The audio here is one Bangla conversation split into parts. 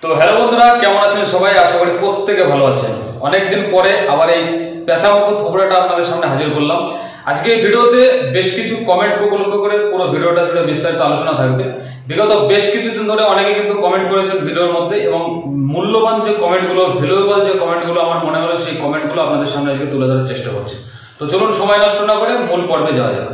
তো হ্যালো বন্ধুরা, কেমন আছেন সবাই? আশা করি প্রত্যেকে ভালো আছেন। অনেকদিন পরে আবার এই পেঁচা মতো থোবড়াটা আপনাদের সামনে হাজির করলাম। আজকে এই ভিডিওতে বেশ কিছু কমেন্ট উপলক্ষ করে পুরো ভিডিওটা জুড়ে বিস্তারিত আলোচনা থাকবে। বিগত বেশ কিছুদিন ধরে অনেকে কিন্তু কমেন্ট করেছেন ভিডিওর মধ্যে, এবং মূল্যবান যে কমেন্টগুলো, ভ্যালুয়েবল যে কমেন্টগুলো আমার মনে হলো, সেই কমেন্টগুলো আপনাদের সামনে আজকে তুলে ধরার চেষ্টা করছি। তো চলুন সময় নষ্ট না করে মূল পর্বে যাওয়া যাক।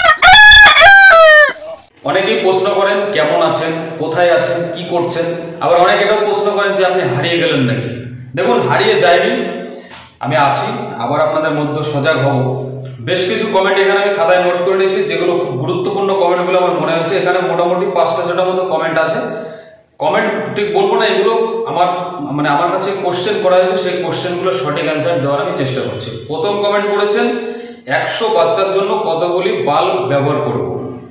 অনেকেই প্রশ্ন করেন কেমন আছেন, কোথায় আছেন, কি করছেন। আবার অনেকে এটাও প্রশ্ন করেন যে আপনি হারিয়ে গেলেন নাকি। দেখুন, হারিয়ে যায়নি, আমি আছি, আবার আপনাদের মধ্যে সজাগ হব। বেশ কিছু কমেন্ট এখানে আমি খাতায় নোট করে নিয়েছি, যেগুলো খুব গুরুত্বপূর্ণ কমেন্টগুলো আমার মনে হচ্ছে। এখানে মোটামুটি 5টা-6টা মতো কমেন্ট আছে। কমেন্ট ঠিক বলবো না, এগুলো আমার কাছে কোশ্চেন করা হয়েছে, সেই কোশ্চেনগুলো সঠিক অ্যান্সার দেওয়ার আমি চেষ্টা করছি। প্রথম কমেন্ট করেছেন 100 বাচ্চার জন্য কতগুলি বাল্ব ব্যবহার করব।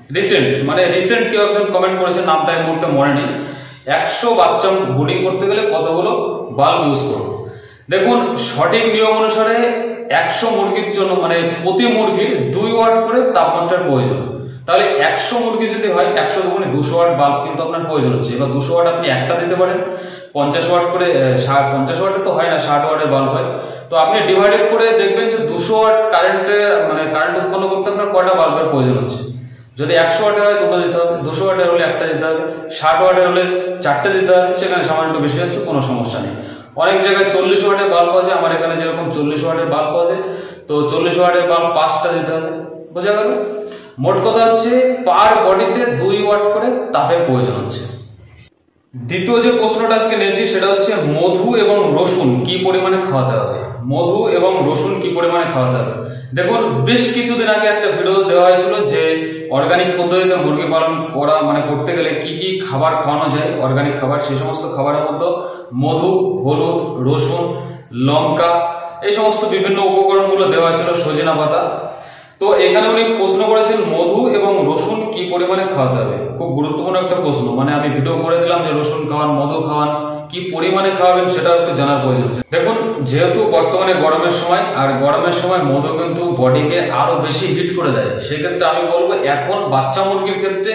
রিসেন্ট কেউ একজন কমেন্ট করেছেন, নামটা এই মুহূর্তে মনে নেই। 100 বাচ্চা বোর্ডিং করতে গেলে কতগুলো বাল্ব ইউজ করব। দেখুন, সঠিক নিয়ম অনুসারে 100 মুরগির জন্য প্রতি মুরগির 2 ওয়াট করে তাপমাত্রার প্রয়োজন। তাহলে 100 মুরগি যদি হয়, 100 দুগুণে 200 ওয়াট বাল্ব কিন্তু আপনার প্রয়োজন হচ্ছে। এবার 200 ওয়াট আপনি একটা দিতে পারেন, 50 ওয়াট করে 50 ওয়াটে তো হয় না, 60 ওয়াটের বাল্ব হয়। তো আপনি ডিভাইডেড করে দেখবেন যে 200 ওয়াট কারেন্ট উৎপন্ন করতে আপনার কয়টা বাল্বের প্রয়োজন হচ্ছে। যদি 100 ওয়াটের হয় 2টা দিতে হবে, 200 ওয়াটের হলে একটা দিতে হবে, 60 ওয়াটের হলে 4টে দিতে হবে। সেখানে সামান্য একটু বেশি হচ্ছে, কোনো সমস্যা নেই। অনেক জায়গায় 40 ওয়াটের বাল্ব আছে, আমার এখানে যেরকম 40 ওয়াটের বাল্ব আছে, তো 40 ওয়াটের বাল্ব 5টা দিতে হবে। বোঝা গেল? মোট কথা হচ্ছে পার বডিতে 2 ওয়াট করে তাপের প্রয়োজন হচ্ছে। দ্বিতীয় যে প্রশ্নটা আজকে নিয়েছি, সেটা হচ্ছে মধু এবং রসুন কি পরিমাণে খাওয়াতে হবে। মধু এবং রসুন কি পরিমাণে খাওয়াতে হবে। দেখুন, বেশ কিছুদিন আগে একটা ভিডিও দেওয়া হয়েছিল যে অর্গানিক পদ্ধতিতে মুরগি পালন করতে গেলে কি কি খাবার খাওয়ানো যায়, অর্গানিক খাবার। সেই সমস্ত খাবারের মধ্যে মধু, হলুদ, রসুন, লঙ্কা, এই সমস্ত বিভিন্ন উপকরণগুলো দেওয়া হয়েছিল, সজনা পাতা। তো এখানে উনি প্রশ্ন করেছেন মধু এবং রসুন কি পরিমাণে খাওয়াতে হবে। খুব গুরুত্বপূর্ণ একটা প্রশ্ন। আমি ভিডিও করে দিলাম যে রসুন খাওয়ান, মধু খাওয়ান, কি পরিমাণে খাওয়াবেন সেটা একটু জানার প্রয়োজন। দেখুন, যেহেতু বর্তমানে গরমের সময়, আর গরমের সময় মধু কিন্তু বডিকে আরো বেশি হিট করে দেয়, সেক্ষেত্রে আমি বলবো এখন বাচ্চা মুরগির ক্ষেত্রে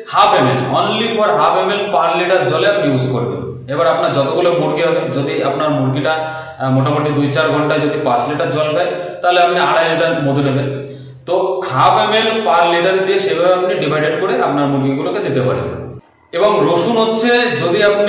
only for half ml per litre জলে আপনি ইউজ করবেন। এবার আপনার যতগুলো মুরগি হবে, যদি আপনার মুরগিটা মোটামুটি 2-4 ঘন্টায় যদি 5 লিটার জল খায়, তাহলে আপনি 2.5 লিটার মধু নেবেন। তো হাফ ml পার লিটার দিয়ে সেভাবে আপনি ডিভাইডেড করে আপনার মুরগিগুলোকে দিতে পারেন। এবং রসুন হচ্ছে, যদি আপনি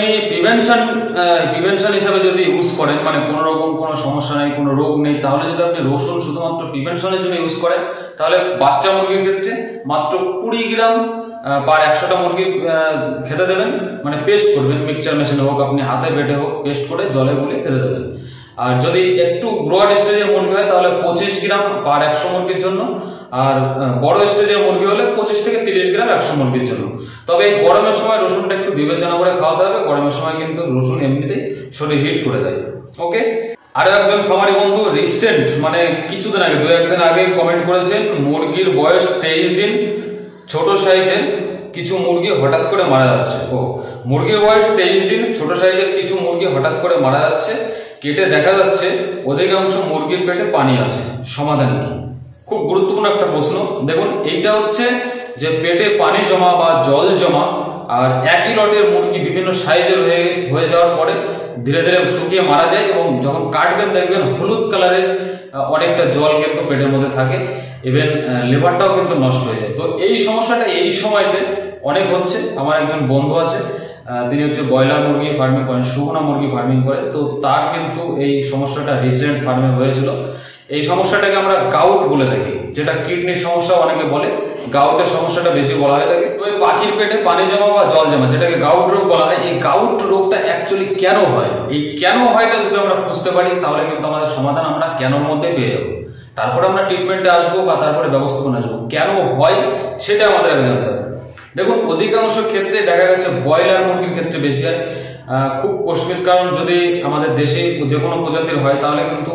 প্রিভেনশন হিসাবে যদি ইউজ করেন, কোনো রকম কোনো সমস্যা নেই, কোনো রোগ নেই, তাহলে যদি আপনি রসুন শুধুমাত্র প্রিভেনশনের জন্য ইউজ করেন, তাহলে বাচ্চা মুরগির ক্ষেত্রে মাত্র 20 গ্রাম পার 100টা মুরগি খেতে দেবেন। পেস্ট করবেন, মিক্সচার মেশিনে হোক, আপনি হাতে বেটে হোক, পেস্ট করে জলে গুলে খেতে দেবেন। আর যদি একটু ব্রড স্টেজের মুরগি হয়, তাহলে 25 গ্রাম পার 100 মুরগির জন্য। আর বড় স্টেজের মুরগি হলে 25 থেকে 30 গ্রাম 100 মুরগির জন্য। তবে এই গরমের সময় রসুনটা একটু বিবেচনা করে খাওয়াতে হবে। গরমের সময় কিন্তু রসুন এমনিতেই শরীর হিট করে দেয়। ওকে। আরো একজন খামারি বন্ধু রিসেন্ট কিছুদিন আগে, 2-1 দিন আগে কমেন্ট করেছেন, মুরগির বয়স 23 দিন, ছোট সাইজের কিছু মুরগি হঠাৎ করে মারা যাচ্ছে। মুরগির বয়স 23 দিন, ছোট সাইজের কিছু মুরগি হঠাৎ করে মারা যাচ্ছে। কেটে দেখা যাচ্ছে অধিকাংশ মুরগির পেটে পানি আছে, সমাধান কি? খুব গুরুত্বপূর্ণ একটা প্রশ্ন। দেখুন, এইটা হচ্ছে যে পেটে পানি জমা বা জল জমা, আর একই লটের মুরগি বিভিন্ন সাইজের হয়ে যাওয়ার পরে ধীরে ধীরে শুকিয়ে মারা যায়, এবং যখন কাটবেন দেখবেন হলুদ কালারের অনেকটা জল কিন্তু পেটের মধ্যে থাকে, ইভেন লিভারটাও কিন্তু নষ্ট হয়ে যায়। তো এই সমস্যাটা এই সময়তে অনেক হচ্ছে। আমার একজন বন্ধু আছে, তিনি হচ্ছে ব্রয়লার মুরগি ফার্মিং করেন, শুকনা মুরগি ফার্মিং করে। তো তার কিন্তু এই সমস্যাটা রিসেন্ট ফার্মে হয়েছিল। এই সমস্যাটাকে আমরা গাউট বলে থাকি, যেটা কিডনির সমস্যা অনেকে বলে, গাউটের সমস্যাটা বেশি বলা হয়ে থাকে। তো এই পাখির পেটে পানি জমা বা জল জমা, যেটাকে গাউট রোগ বলা হয়, এই গাউট রোগটা অ্যাকচুয়ালি কেন হয়, এই কেন হয়টা যদি আমরা বুঝতে পারি, তাহলে কিন্তু আমাদের সমাধান আমরা কেনর মধ্যে পেয়ে যাবো। তারপরে আমরা ট্রিটমেন্টে আসবো বা তারপরে ব্যবস্থাপনা আসবো। কেন হয় সেটা আমাদের আগে জানতে হবে। দেখুন, অধিকাংশ ক্ষেত্রে দেখা গেছে ব্রয়লার মুরগির ক্ষেত্রে বেশি হয়। খুব কষ্টের কারণ যদি আমাদের দেশে যে কোনো প্রজাতির হয়, তাহলে কিন্তু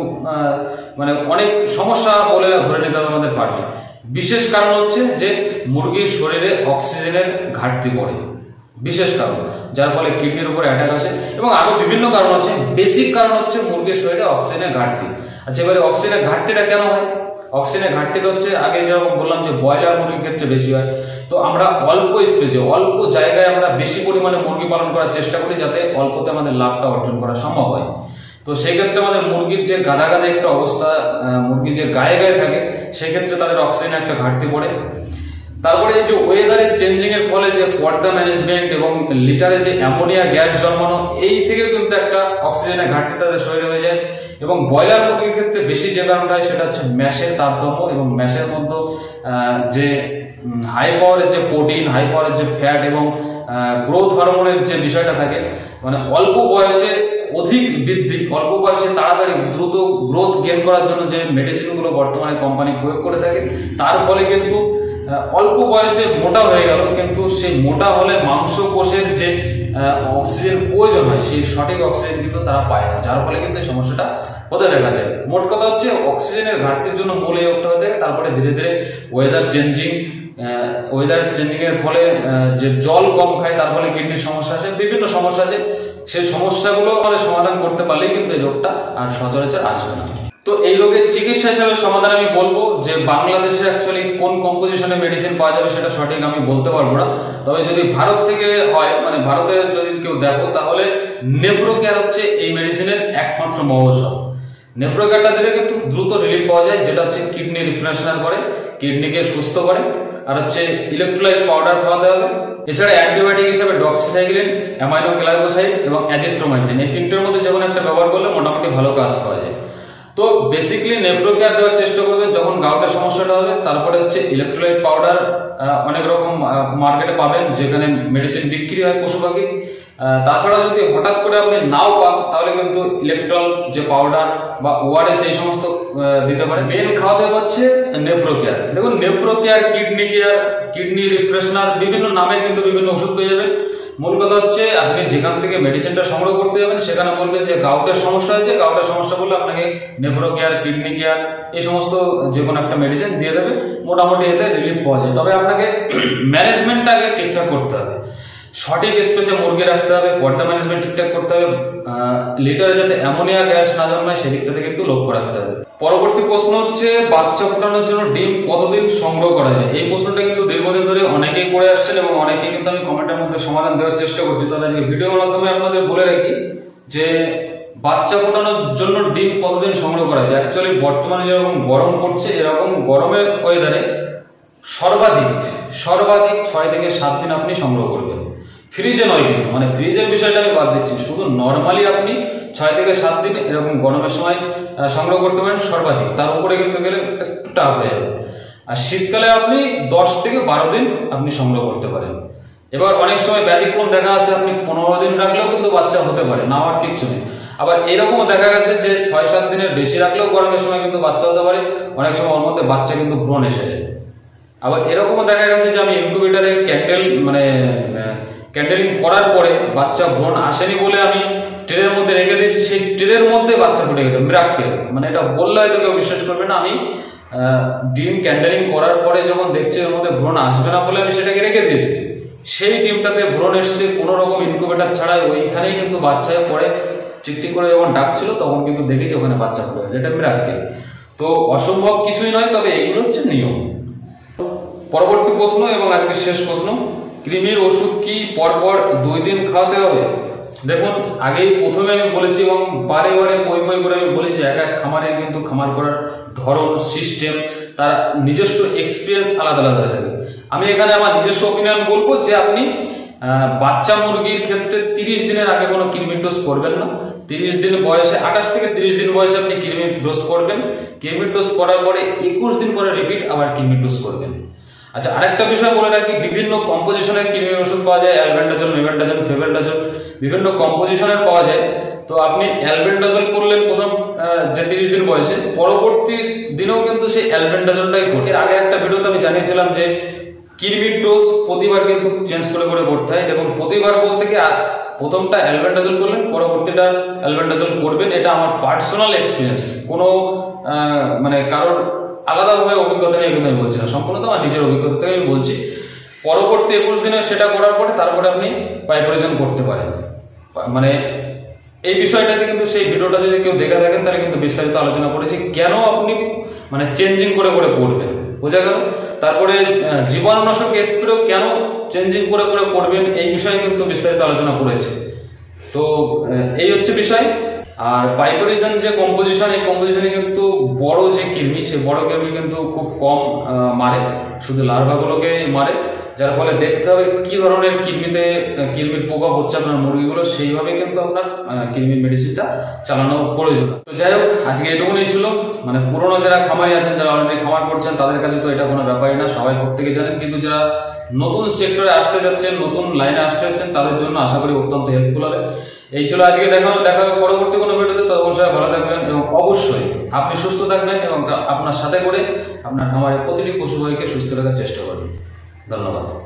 অনেক সমস্যা বলে ধরে নিতে হবে আমাদের ফার্মে। বিশেষ কারণ হচ্ছে যে মুরগির শরীরে অক্সিজেনের ঘাটতি পড়ে, বিশেষ কারণ, যার ফলে কিডনির উপর অ্যাটাক আসে। এবং আরো বিভিন্ন কারণ আছে। বেসিক কারণ হচ্ছে মুরগির শরীরে অক্সিজেনের ঘাটতি। আচ্ছা, এবারে অক্সিজেনের ঘাটতিটা কেন হয়? অক্সিজেনের ঘাটতিটা হচ্ছে আগে যেরকম বললাম যে ব্রয়লার মুরগির ক্ষেত্রে বেশি হয়। তো আমরা অল্প স্পেসে অল্প জায়গায় আমরা বেশি পরিমাণে মুরগি পালন করার চেষ্টা করি যাতে অল্পতে আমাদের লাভটা অর্জন করা সম্ভব হয়। তো সেই ক্ষেত্রে আমাদের মুরগির যে গাদা গাদা একটা অবস্থা, মুরগির যে গায়ে গায়ে থাকে, সেই ক্ষেত্রে তাদের অক্সিজেনের একটা ঘাটতি পড়ে। তারপরে এই যে ওয়েদারের চেঞ্জিং এর ফলে যে পর্দা ম্যানেজমেন্ট এবং লিটারে যে অ্যামোনিয়া গ্যাস জন্মানো, এই থেকেও কিন্তু একটা অক্সিজেনের ঘাটতি তাদের শরীরে হয়ে যায়। এবং ব্রয়লার মুরগির ক্ষেত্রে বেশি যে কারণটা হয় সেটা হচ্ছে ম্যাশের তারতম্য, এবং ম্যাশের মধ্যে যে হাই পাওয়ারের যে প্রোটিন, হাই পাওয়ারের যে ফ্যাট এবং গ্রোথ হরমোনের যে বিষয়টা থাকে, মানে অল্প বয়সে অধিক বৃদ্ধি, অল্প বয়সে তাড়াতাড়ি দ্রুত গ্রোথ গেইন করার জন্য যে মেডিসিনগুলো বর্তমানে কোম্পানি প্রয়োগ করে থাকে, তার ফলে কিন্তু অল্প বয়সে মোটা হয়ে গেল, কিন্তু সেই মোটা হলে মাংসকোষের যে অক্সিজেন প্রয়োজন হয় সেই সঠিক অক্সিজেন কিন্তু তারা পায় না, যার ফলে কিন্তু এই সমস্যাটা হতে দেখা যায়। মোট কথা হচ্ছে অক্সিজেনের ঘাটতির জন্য মূল এই রোগটা হতে থাকে। তারপরে ধীরে ধীরে ওয়েদার চেঞ্জিং এর ফলে যে জল কম খায়, তার ফলে কিডনির সমস্যা আসে, বিভিন্ন সমস্যা আছে। সেই সমস্যাগুলো আমাদের সমাধান করতে পারলেই কিন্তু এই রোগটা আর সচরাচর আসবে না। তো এই রোগের চিকিৎসা হিসাবে সমাধান আমি বলবো যে বাংলাদেশে অ্যাকচুয়ালি কোন কম্পোজিশনে মেডিসিন পাওয়া যাবে সেটা সঠিক আমি বলতে পারবো না। তবে যদি ভারত থেকে হয়, মানে ভারতের যদি কেউ দেখো, তাহলে নেফ্রোকেয়ার হচ্ছে এই মেডিসিনের একমাত্র মহৌষধ। নেফ্রোকেয়ারটা দিলে কিন্তু দ্রুত রিলিফ পাওয়া যায়, যেটা হচ্ছে কিডনি রিফ্রেশনার করে, কিডনিকে সুস্থ করে। আর হচ্ছে ইলেকট্রোলাইট পাউডার খাওয়াতে হবে। এছাড়া অ্যান্টিবায়োটিক হিসেবে ডক্সিসাইক্লিন, অ্যামাইনোগ্লাইকোসাইড এবং অ্যাজিথ্রোমাইসিন, এই তিনটের মধ্যে যে কোনো একটা ব্যবহার করলে মোটামুটি ভালো কাজ পাওয়া যায়। তো বেসিক্যালি নেফ্রোকেয়ার দেওয়ার চেষ্টা করবেন যখন গাউটের সমস্যাটা হবে। তারপরে হচ্ছে ইলেকট্রোলাইট পাউডার অনেক রকম মার্কেটে পাবেন, যেখানে মেডিসিন বিক্রি হয় পশু পাখি। তাছাড়া যদি হঠাৎ করে আপনি নাও পান, তাহলে কিন্তু ইলেকট্রল যে পাউডার বা ওআরএস এই সমস্ত দিতে পারে। মেন খাওয়াতে হচ্ছে নেফ্রোকেয়ার। দেখুন, Nephrocare, kidney care, kidney refreshener, বিভিন্ন নামে কিন্তু বিভিন্ন ওষুধ পেয়ে যাবেন। মূল কথা হচ্ছে আপনি যেখান থেকে মেডিসিনটা সংগ্রহ করতে যাবেন সেখানে বলবেন যে গাউটের সমস্যা হয়েছে, গাউটের সমস্যা বললে আপনাকে নেফ্রোকেয়ার, কিডনি কেয়ার এই সমস্ত যে কোনো একটা মেডিসিন দিয়ে দেবে, মোটামুটি এতে রিলিফ পাওয়া যায়। তবে আপনাকে ম্যানেজমেন্টটা আগে ঠিকঠাক করতে হবে, সঠিক স্পেসে মুরগি রাখতে হবে, পর্দা ম্যানেজমেন্ট ঠিকঠাক করতে হবে, লিটারে যাতে অ্যামোনিয়া গ্যাস না জন্মায় সেদিকটাতে কিন্তু লক্ষ্য রাখতে হবে। পরবর্তী প্রশ্ন হচ্ছে বাচ্চা ফোটানোর জন্য ডিম কতদিন সংগ্রহ করা যায়? এই প্রশ্নটা কিন্তু দীর্ঘদিন ধরে অনেকেই করে আসছেন এবং অনেকেই কিন্তু আমি কমেন্টের মধ্যে সমাধান দেওয়ার চেষ্টা করছি। তবে আজকে ভিডিওর মাধ্যমে আপনাদের বলে রাখি যে বাচ্চা ফোটানোর জন্য ডিম কতদিন সংগ্রহ করা যায়। অ্যাকচুয়ালি বর্তমানে যেরকম গরম পড়ছে, এরকম গরমের ওয়েদারে সর্বাধিক 6 থেকে 7 দিন আপনি সংগ্রহ করবেন। ফ্রিজে নয় কিন্তু, মানে ফ্রিজের বিষয়টা আমি বাদ দিচ্ছি, শুধু নর্মালি আপনি 6 থেকে 7 দিন এরকম গরমের সময় সংগ্রহ করতে পারেন সর্বাধিক। তার উপরে কিন্তু গেলে একটু টাফ হয়ে যাবে। আর শীতকালে আপনি 10 থেকে 12 দিন আপনি সংগ্রহ করতে পারেন। এবার অনেক সময় ব্যতিক্রম দেখা যাচ্ছে, আপনি 15 দিন রাখলেও কিন্তু বাচ্চা হতে পারে, না হওয়ার কিচ্ছু নেই। আবার এরকমও দেখা গেছে যে 6-7 দিনের বেশি রাখলেও গরমের সময় কিন্তু বাচ্চা হতে পারে। অনেক সময় ওর মধ্যে বাচ্চা কিন্তু ভ্রূণ এসে যায়। আবার এরকমও দেখা গেছে যে আমি ইনকিউবেটরে ক্যান্ডেলিং করার পরে বাচ্চা ভ্রূণ আসেনি বলে আমি ট্রের মধ্যে রেখে দিয়েছি, সেই ট্রের মধ্যে বাচ্চা ফুটে গেছে, মিরাক্কেল। মানে এটা বললে হয়তো কেউ বিশ্বাস করবে না। আমি ডিম ক্যান্ডেলিং করার পরে যখন দেখছি ওর মধ্যে ভ্রূণ আসবে না বলে আমি সেটাকে রেখে দিয়েছি, সেই ডিমটাতে ভ্রূণ এসছে কোনো রকম ইনকিউবেটর ছাড়াই, ওইখানেই কিন্তু বাচ্চা পরে চিকচিক করে যখন ডাকছিল তখন কিন্তু দেখেছি ওখানে বাচ্চা ফুটে গেছে। এটা মিরাক্কেল। তো অসম্ভব কিছুই নয়, তবে এগুলো হচ্ছে নিয়ম। পরবর্তী প্রশ্ন এবং আজকে শেষ প্রশ্ন, কৃমির ওষুধ কি পরপর 2 দিন খাওয়াতে হবে? দেখুন, আগেই প্রথমে আমি বলেছি এবং বারে বারে পই করে আমি বলেছি, এক এক খামারের কিন্তু খামার করার ধরন, সিস্টেম, তার নিজস্ব এক্সপিরিয়েন্স আলাদা আলাদা হয়ে থাকে। আমি এখানে আমার নিজস্ব অপিনিয়ন বলবো যে আপনি বাচ্চা মুরগির ক্ষেত্রে 30 দিনের আগে কোনো কৃমির ডোজ করবেন না। 30 দিন বয়সে, 28 থেকে 30 দিন বয়সে আপনি কৃমির ডোজ করবেন। কৃমির ডোজ করার পরে 21 দিন পরে রিপিট আবার কৃমির ডোজ করবেন। আচ্ছা, আরেকটা বিষয় বলে রাখি, বিভিন্ন কম্পোজিশনের কৃমির ওষুধ পাওয়া যায়, অ্যালবেন্ডাজল, মেবেন্ডাজল, ফেবেন্ডাজল, বিভিন্ন কম্পোজিশনের পাওয়া যায়। তো আপনি অ্যালবেন্ডাজল করলেন প্রথম যে 30 দিন বয়সে, পরবর্তী দিনেও কিন্তু সেই অ্যালবেন্ডাজলটাই করুন। এর আগে একটা ভিডিওতে আমি জানিয়েছিলাম যে কৃমির ডোজ প্রতিবার কিন্তু চেঞ্জ করে করতে হয়। এবং প্রতিবার বলতে কি, প্রথমটা অ্যালবেন্ডাজল করলেন, পরবর্তীটা অ্যালবেন্ডাজল করবেন। এটা আমার পার্সোনাল এক্সপিরিয়েন্স, কোনো মানে কারোর আলাদাভাবে অভিজ্ঞতা নিয়ে কিন্তু আমি বলছি না, সম্পূর্ণ তো আমার নিজের অভিজ্ঞতা থেকে আমি বলছি। পরবর্তী 21 দিনে সেটা করার পরে তারপরে আপনি পাইপোরিজন করতে পারেন। মানে এই বিষয়টাতে কিন্তু সেই ভিডিওটা যদি কেউ দেখে থাকেন তাহলে কিন্তু বিস্তারিত আলোচনা করেছি, কেন আপনি মানে চেঞ্জিং করে করে করবেন, বোঝা গেল। তারপরে জীবাণুনাশক স্প্রে কেন চেঞ্জিং করে করে করবেন এই বিষয়ে কিন্তু বিস্তারিত আলোচনা করেছে। তো এই হচ্ছে বিষয়। আর পাইপোরিজন যে কম্পোজিশন, এই কম্পোজিশনে কিন্তু বড় যে কৃমি, সেই বড় কৃমি কিন্তু খুব কম মারে, শুধু লার্ভাগুলোকে মারে, যার ফলে দেখতে হবে কি ধরনের কৃমির প্রভাব হচ্ছে আপনার মুরগিগুলো, সেইভাবে কিন্তু আপনার কৃমির মেডিসিনটা চালানো প্রয়োজন। তো যাই হোক, আজকে এটুকুই ছিল। মানে পুরোনো যারা খামারি আছেন, যারা অলরেডি খামার করছেন, তাদের কাছে তো এটা কোনো ব্যাপারই না, সবাই প্রত্যেকে জানেন। কিন্তু যারা নতুন সেক্টরে আসতে যাচ্ছেন, নতুন লাইনে আসতে যাচ্ছেন, তাদের জন্য আশা করি অত্যন্ত হেল্পফুল হবে। এই ছিল আজকে দেখা হবে পরবর্তী কোনো ভিডিওতে। ততক্ষণ সবাই ভালো থাকবেন এবং অবশ্যই আপনি সুস্থ থাকবেন এবং আপনার সাথে করে আপনার খামারের প্রতিটি পশুপাখিকে সুস্থ রাখার চেষ্টা করবেন। ধন্যবাদ।